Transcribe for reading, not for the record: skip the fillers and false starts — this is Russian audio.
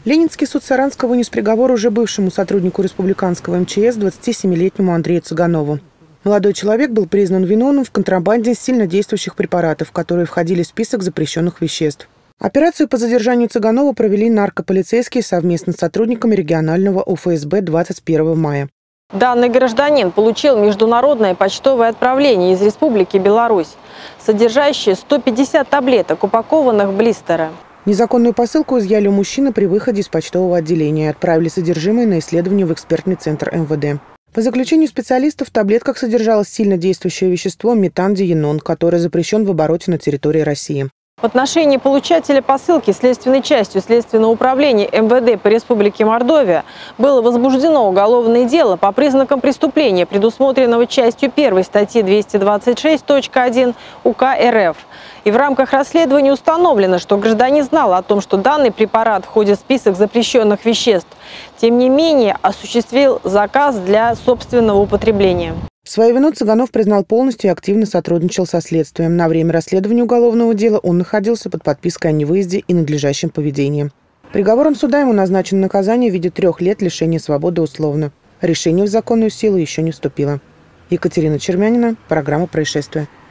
Ленинский суд Саранска вынес приговор уже бывшему сотруднику республиканского МЧС 27-летнему Андрею Цыганову. Молодой человек был признан виновным в контрабанде сильнодействующих препаратов, которые входили в список запрещенных веществ. Операцию по задержанию Цыганова провели наркополицейские совместно с сотрудниками регионального УФСБ 21 мая. Данный гражданин получил международное почтовое отправление из Республики Беларусь, содержащее 150 таблеток, упакованных в блистеры. Незаконную посылку изъяли у мужчины при выходе из почтового отделения и отправили содержимое на исследование в экспертный центр МВД. По заключению специалистов, в таблетках содержалось сильнодействующее вещество метандиенон, которое запрещен в обороте на территории России. В отношении получателя посылки следственной частью Следственного управления МВД по Республике Мордовия было возбуждено уголовное дело по признакам преступления, предусмотренного частью 1 статьи 226.1 УК РФ. И в рамках расследования установлено, что гражданин знал о том, что данный препарат входит в список запрещенных веществ. Тем не менее, осуществил заказ для собственного употребления. Свою вину Цыганов признал полностью и активно сотрудничал со следствием. На время расследования уголовного дела он находился под подпиской о невыезде и надлежащем поведении. Приговором суда ему назначено наказание в виде 3 лет лишения свободы условно. Решение в законную силу еще не вступило. Екатерина Чермянина, программа «Происшествия».